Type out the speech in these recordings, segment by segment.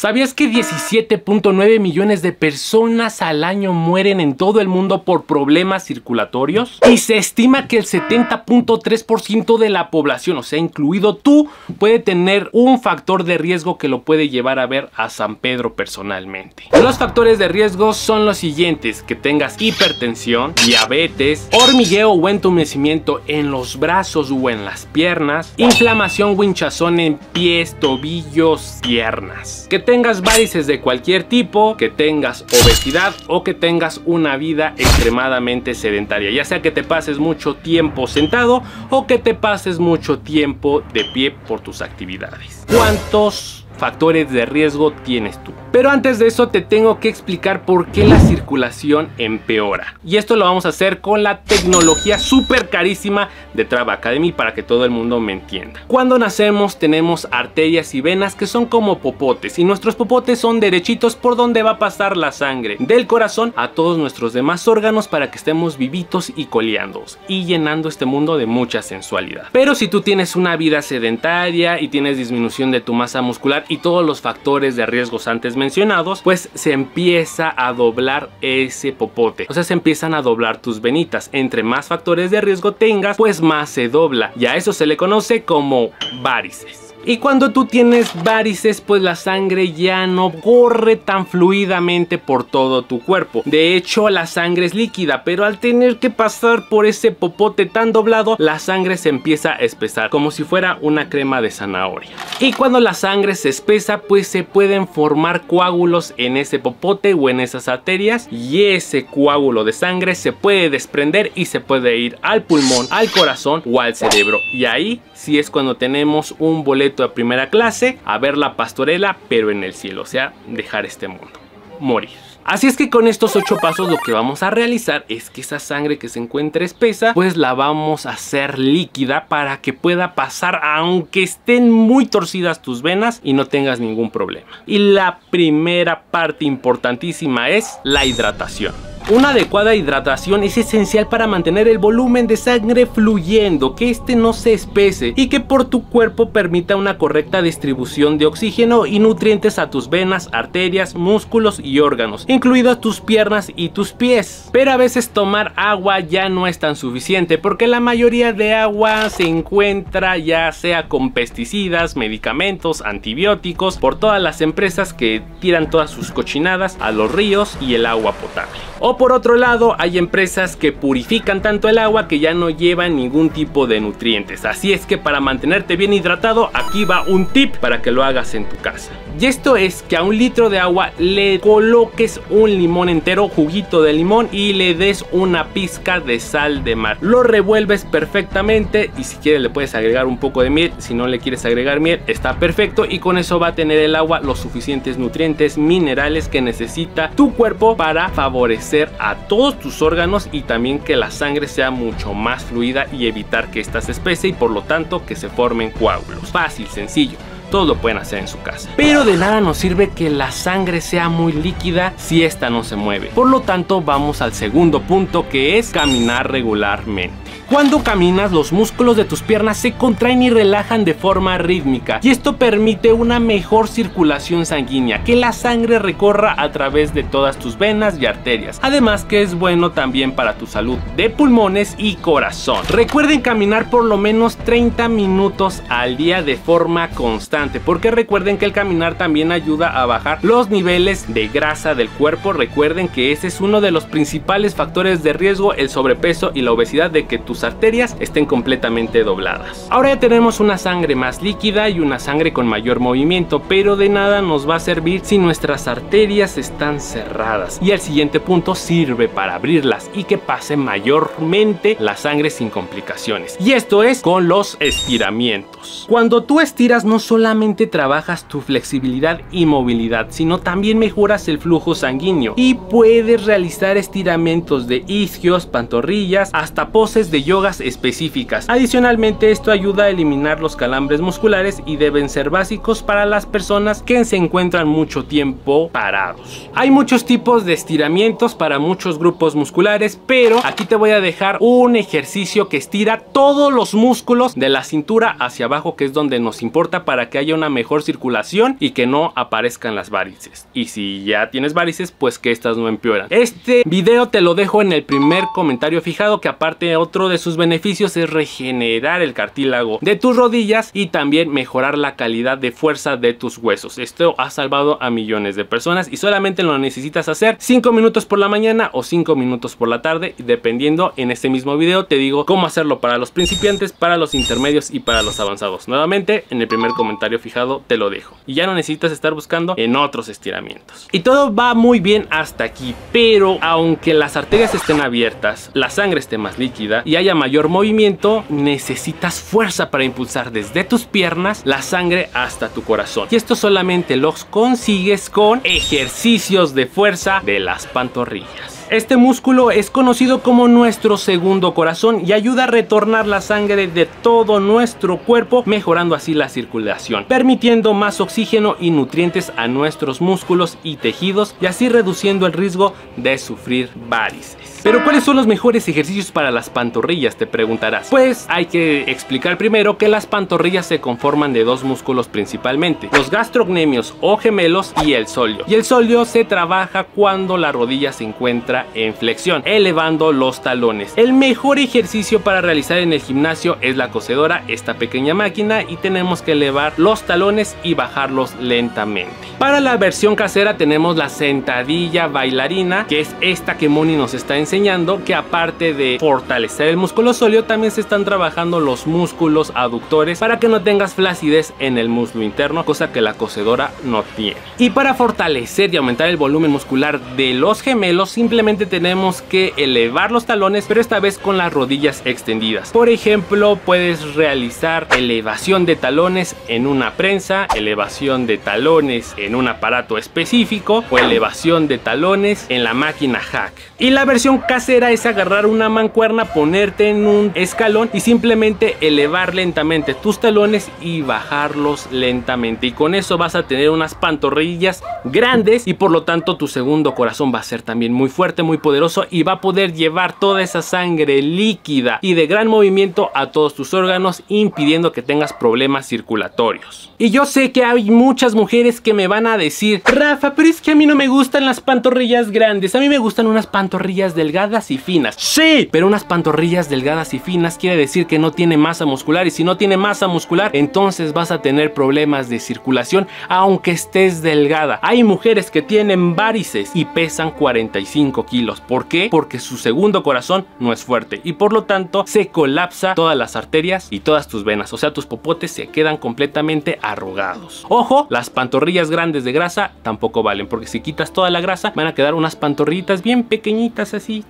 ¿Sabías que 17.9 millones de personas al año mueren en todo el mundo por problemas circulatorios? Y se estima que el 70.3% de la población, o sea, incluido tú, puede tener un factor de riesgo que lo puede llevar a ver a San Pedro personalmente. Los factores de riesgo son los siguientes: que tengas hipertensión, diabetes, hormigueo o entumecimiento en los brazos o en las piernas, inflamación o hinchazón en pies, tobillos, piernas, que tengas varices de cualquier tipo, que tengas obesidad o que tengas una vida extremadamente sedentaria, ya sea que te pases mucho tiempo sentado o que te pases mucho tiempo de pie por tus actividades. ¿Cuántos factores de riesgo tienes tú? Pero antes de eso te tengo que explicar por qué la circulación empeora. Y esto lo vamos a hacer con la tecnología súper carísima de Traba Academy para que todo el mundo me entienda. Cuando nacemos tenemos arterias y venas que son como popotes, y nuestros popotes son derechitos por donde va a pasar la sangre del corazón a todos nuestros demás órganos para que estemos vivitos y coleándonos y llenando este mundo de mucha sensualidad. Pero si tú tienes una vida sedentaria y tienes disminución de tu masa muscular y todos los factores de riesgos antes mencionados, pues se empieza a doblar ese popote, o sea, se empiezan a doblar tus venitas. Entre más factores de riesgo tengas, pues más se dobla, y a eso se le conoce como varices. Y cuando tú tienes varices, pues la sangre ya no corre tan fluidamente por todo tu cuerpo. De hecho, la sangre es líquida, pero al tener que pasar por ese popote tan doblado, la sangre se empieza a espesar, como si fuera una crema de zanahoria. Y cuando la sangre se espesa, pues se pueden formar coágulos en ese popote o en esas arterias, y ese coágulo de sangre se puede desprender y se puede ir al pulmón, al corazón o al cerebro. Y ahí sí es cuando tenemos un boleto a primera clase a ver la pastorela, pero en el cielo, o sea, dejar este mundo, morir. Así es que con estos 8 pasos lo que vamos a realizar es que esa sangre que se encuentre espesa, pues la vamos a hacer líquida para que pueda pasar aunque estén muy torcidas tus venas y no tengas ningún problema. Y la primera parte importantísima es la hidratación. Una adecuada hidratación es esencial para mantener el volumen de sangre fluyendo, que este no se espese y que por tu cuerpo permita una correcta distribución de oxígeno y nutrientes a tus venas, arterias, músculos y órganos, incluidas tus piernas y tus pies. Pero a veces tomar agua ya no es tan suficiente, porque la mayoría de agua se encuentra ya sea con pesticidas, medicamentos, antibióticos, por todas las empresas que tiran todas sus cochinadas a los ríos y el agua potable. O por otro lado, hay empresas que purifican tanto el agua que ya no llevan ningún tipo de nutrientes. Así es que para mantenerte bien hidratado, aquí va un tip para que lo hagas en tu casa. Y esto es que a 1 litro de agua le coloques un limón entero, juguito de limón, y le des una pizca de sal de mar. Lo revuelves perfectamente y si quieres le puedes agregar un poco de miel. Si no le quieres agregar miel, está perfecto, y con eso va a tener el agua los suficientes nutrientes, minerales que necesita tu cuerpo para favorecer a todos tus órganos y también que la sangre sea mucho más fluida y evitar que ésta se espese y por lo tanto que se formen coágulos. Fácil, sencillo. Todos lo pueden hacer en su casa. Pero de nada nos sirve que la sangre sea muy líquida si esta no se mueve. Por lo tanto, vamos al segundo punto, que es caminar regularmente. Cuando caminas, los músculos de tus piernas se contraen y relajan de forma rítmica, y esto permite una mejor circulación sanguínea, que la sangre recorra a través de todas tus venas y arterias. Además que es bueno también para tu salud de pulmones y corazón. Recuerden caminar por lo menos 30 minutos al día de forma constante, porque recuerden que el caminar también ayuda a bajar los niveles de grasa del cuerpo. Recuerden que ese es uno de los principales factores de riesgo, el sobrepeso y la obesidad, de que tus arterias estén completamente dobladas. Ahora ya tenemos una sangre más líquida y una sangre con mayor movimiento, pero de nada nos va a servir si nuestras arterias están cerradas. Y el siguiente punto sirve para abrirlas y que pase mayormente la sangre sin complicaciones. Y esto es con los estiramientos. Cuando tú estiras, no solamente trabajas tu flexibilidad y movilidad, sino también mejoras el flujo sanguíneo y puedes realizar estiramientos de isquios, pantorrillas, hasta poses de yoga yogas específicas. Adicionalmente, esto ayuda a eliminar los calambres musculares y deben ser básicos para las personas que se encuentran mucho tiempo parados. Hay muchos tipos de estiramientos para muchos grupos musculares, pero aquí te voy a dejar un ejercicio que estira todos los músculos de la cintura hacia abajo, que es donde nos importa para que haya una mejor circulación y que no aparezcan las varices. Y si ya tienes varices, pues que estas no empeoran. Este video te lo dejo en el primer comentario fijado, que aparte otro de sus beneficios es regenerar el cartílago de tus rodillas y también mejorar la calidad de fuerza de tus huesos. Esto ha salvado a millones de personas y solamente lo necesitas hacer 5 minutos por la mañana o 5 minutos por la tarde, dependiendo. En este mismo video te digo cómo hacerlo para los principiantes, para los intermedios y para los avanzados. Nuevamente en el primer comentario fijado te lo dejo y ya no necesitas estar buscando en otros estiramientos. Y todo va muy bien hasta aquí, pero aunque las arterias estén abiertas, la sangre esté más líquida y haya mayor movimiento, necesitas fuerza para impulsar desde tus piernas la sangre hasta tu corazón. Y esto solamente los consigues con ejercicios de fuerza de las pantorrillas. Este músculo es conocido como nuestro segundo corazón y ayuda a retornar la sangre de todo nuestro cuerpo, mejorando así la circulación, permitiendo más oxígeno y nutrientes a nuestros músculos y tejidos y así reduciendo el riesgo de sufrir varices. Pero ¿cuáles son los mejores ejercicios para las pantorrillas?, te preguntarás. Pues hay que explicar primero que las pantorrillas se conforman de dos músculos principalmente: los gastrocnemios o gemelos y el sóleo. Y el sóleo se trabaja cuando la rodilla se encuentra en flexión, elevando los talones. El mejor ejercicio para realizar en el gimnasio es la cocedora, esta pequeña máquina, y tenemos que elevar los talones y bajarlos lentamente. Para la versión casera tenemos la sentadilla bailarina, que es esta que Moni nos está enseñando, que aparte de fortalecer el músculo sóleo, también se están trabajando los músculos aductores para que no tengas flacidez en el muslo interno, cosa que la cocedora no tiene. Y para fortalecer y aumentar el volumen muscular de los gemelos, simplemente tenemos que elevar los talones, pero esta vez con las rodillas extendidas. Por ejemplo, puedes realizar elevación de talones en una prensa, elevación de talones en un aparato específico o elevación de talones en la máquina hack. Y la versión casera es agarrar una mancuerna, ponerte en un escalón y simplemente elevar lentamente tus talones y bajarlos lentamente, y con eso vas a tener unas pantorrillas grandes y por lo tanto tu segundo corazón va a ser también muy fuerte, muy poderoso, y va a poder llevar toda esa sangre líquida y de gran movimiento a todos tus órganos, impidiendo que tengas problemas circulatorios. Y yo sé que hay muchas mujeres que me van a decir: Rafa, pero es que a mí no me gustan las pantorrillas grandes, a mí me gustan unas pantorrillas delgadas y finas. Sí, pero unas pantorrillas delgadas y finas quiere decir que no tiene masa muscular, y si no tiene masa muscular, entonces vas a tener problemas de circulación aunque estés delgada. Hay mujeres que tienen varices y pesan 45 kilos. ¿Por qué? Porque su segundo corazón no es fuerte y por lo tanto se colapsa todas las arterias y todas tus venas, o sea, tus popotes se quedan completamente arrugados. Ojo, las pantorrillas grandes de grasa tampoco valen, porque si quitas toda la grasa van a quedar unas pantorrillitas bien pequeñitas así,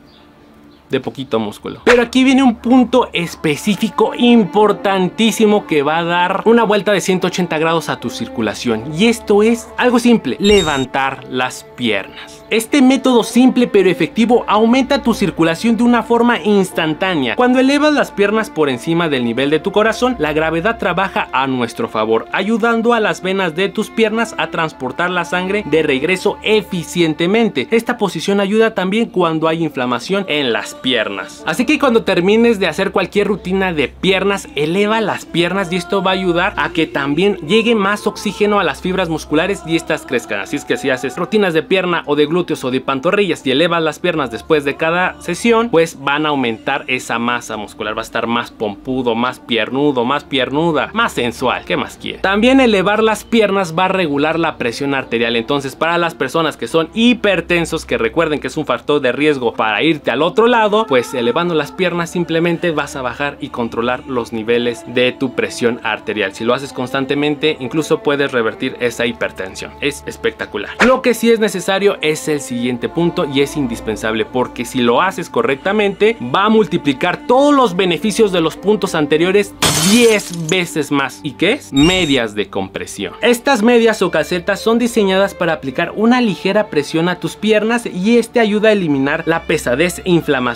de poquito músculo. Pero aquí viene un punto específico importantísimo que va a dar una vuelta de 180 grados a tu circulación, y esto es algo simple: levantar las piernas. Este método simple pero efectivo aumenta tu circulación de una forma instantánea. Cuando elevas las piernas por encima del nivel de tu corazón, la gravedad trabaja a nuestro favor, ayudando a las venas de tus piernas a transportar la sangre de regreso eficientemente. Esta posición ayuda también cuando hay inflamación en las piernas. Así que cuando termines de hacer cualquier rutina de piernas, eleva las piernas y esto va a ayudar a que también llegue más oxígeno a las fibras musculares y estas crezcan. Así es que si haces rutinas de pierna o de glúteos o de pantorrillas y elevas las piernas después de cada sesión, pues van a aumentar esa masa muscular, va a estar más pompudo, más piernudo, más piernuda, más sensual. ¿Qué más quiere? También elevar las piernas va a regular la presión arterial. Entonces, para las personas que son hipertensos, que recuerden que es un factor de riesgo para irte al otro lado, pues elevando las piernas simplemente vas a bajar y controlar los niveles de tu presión arterial. Si lo haces constantemente, incluso puedes revertir esa hipertensión. Es espectacular. Lo que sí es necesario es el siguiente punto, y es indispensable, porque si lo haces correctamente va a multiplicar todos los beneficios de los puntos anteriores 10 veces más. ¿Y qué es? Medias de compresión. Estas medias o calcetas son diseñadas para aplicar una ligera presión a tus piernas, y este ayuda a eliminar la pesadez e inflamación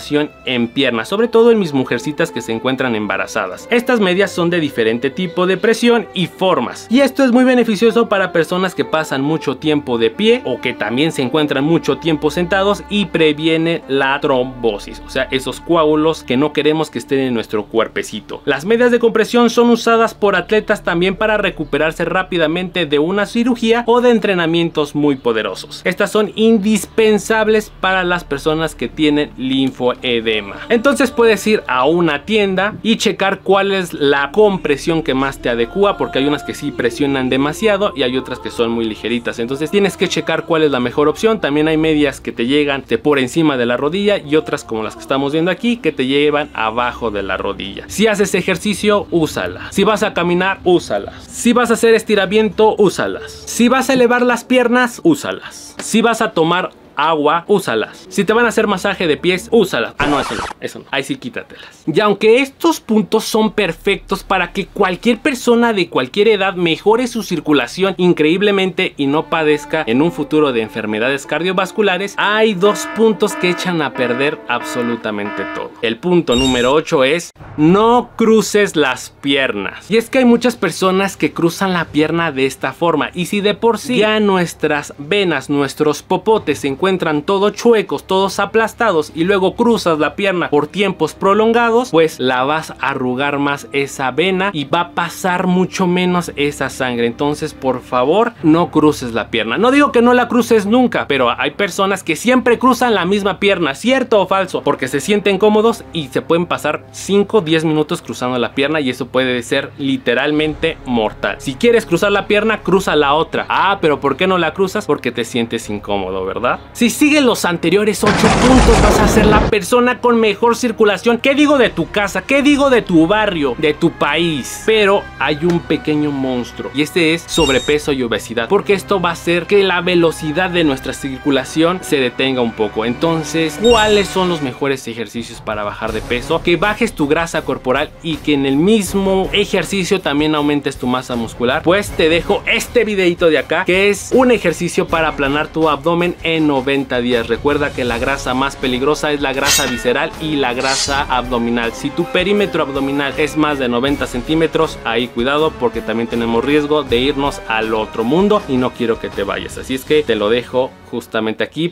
circulación en piernas, sobre todo en mis mujercitas que se encuentran embarazadas. Estas medias son de diferente tipo de presión y formas, y esto es muy beneficioso para personas que pasan mucho tiempo de pie o que también se encuentran mucho tiempo sentados, y previene la trombosis, o sea, esos coágulos que no queremos que estén en nuestro cuerpecito. Las medias de compresión son usadas por atletas también para recuperarse rápidamente de una cirugía o de entrenamientos muy poderosos. Estas son indispensables para las personas que tienen linfoedema. Entonces puedes ir a una tienda y checar cuál es la compresión que más te adecua, porque hay unas que sí presionan demasiado y hay otras que son muy ligeritas. Entonces tienes que checar cuál es la mejor opción. También hay medias que te llegan por encima de la rodilla y otras como las que estamos viendo aquí que te llevan abajo de la rodilla. Si haces ejercicio, úsalas. Si vas a caminar, úsalas. Si vas a hacer estiramiento, úsalas. Si vas a elevar las piernas, úsalas. Si vas a tomar agua, úsalas. Si te van a hacer masaje de pies, úsalas. Ah, no, eso no. Ahí sí quítatelas. Y aunque estos puntos son perfectos para que cualquier persona de cualquier edad mejore su circulación increíblemente y no padezca en un futuro de enfermedades cardiovasculares, hay dos puntos que echan a perder absolutamente todo. El punto número 8 es: no cruces las piernas. Y es que hay muchas personas que cruzan la pierna de esta forma, y si de por sí ya nuestras venas, nuestros popotes se encuentran todos chuecos, todos aplastados, y luego cruzas la pierna por tiempos prolongados, pues la vas a arrugar más esa vena y va a pasar mucho menos esa sangre. Entonces, por favor, no cruces la pierna. No digo que no la cruces nunca, pero hay personas que siempre cruzan la misma pierna, ¿cierto o falso? Porque se sienten cómodos y se pueden pasar 5-10 minutos cruzando la pierna, y eso puede ser literalmente mortal. Si quieres cruzar la pierna, cruza la otra. Ah, pero ¿por qué no la cruzas? Porque te sientes incómodo, ¿verdad? Si sigues los anteriores 8 puntos, vas a ser la persona con mejor circulación. ¿Qué digo de tu casa? ¿Qué digo de tu barrio? De tu país. Pero hay un pequeño monstruo, y este es sobrepeso y obesidad, porque esto va a hacer que la velocidad de nuestra circulación se detenga un poco. Entonces, ¿cuáles son los mejores ejercicios para bajar de peso? Que bajes tu grasa corporal y que en el mismo ejercicio también aumentes tu masa muscular. Pues te dejo este videito de acá, que es un ejercicio para aplanar tu abdomen en 90 días. Recuerda que la grasa más peligrosa es la grasa visceral y la grasa abdominal. Si tu perímetro abdominal es más de 90 centímetros, ahí cuidado, porque también tenemos riesgo de irnos al otro mundo y no quiero que te vayas. Así es que te lo dejo justamente aquí